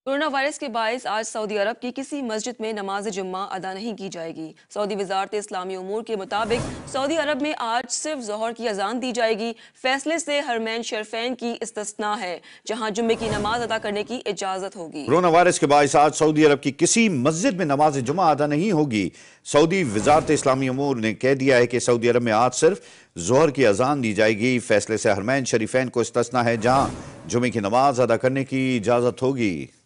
Corona virus के बायस आज Saudi अरब की किसी मस्जिद में नमाज जुम्मा अदा नहीं की जाएगी। सऊदी वजारत इस्लामी उमूर के मुताबिक सऊदी अरब में आज सिर्फ जोहर की अजान दी जाएगी। फैसले से हरमैन शरीफैन की इस्तिस्ना है, जहां जुम्मे की नमाज अदा करने की इजाजत होगी। कोरोना वायरस के बायस आज सऊदी अरब की किसी मस्जिद में नमाज जुमा अदा नहीं होगी। सऊदी वजारत इस्लामी उमूर ने कह दिया है कि सऊदी अरब में आज सिर्फ जोहर की अजान दी जाएगी। फैसले से हरमैन शरीफैन को इस्तिस्ना है, जहां जुमे की नमाज अदा करने की इजाजत होगी।